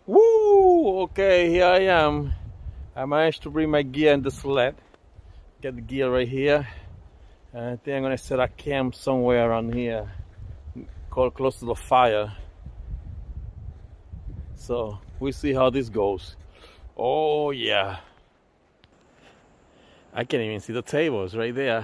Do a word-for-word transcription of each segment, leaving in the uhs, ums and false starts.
Woo! Okay, here I am. I managed to bring my gear in the sled. Get the gear right here. And I think I'm gonna set a camp somewhere around here, close to the fire. So we'll see how this goes. Oh yeah. I can't even see the tables right there.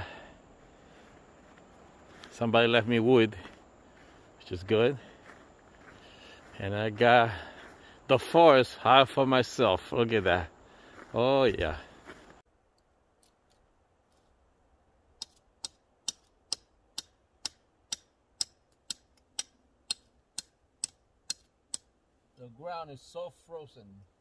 Somebody left me wood, which is good. And I got the forest all for myself. Look at that. Oh yeah. The ground is so frozen.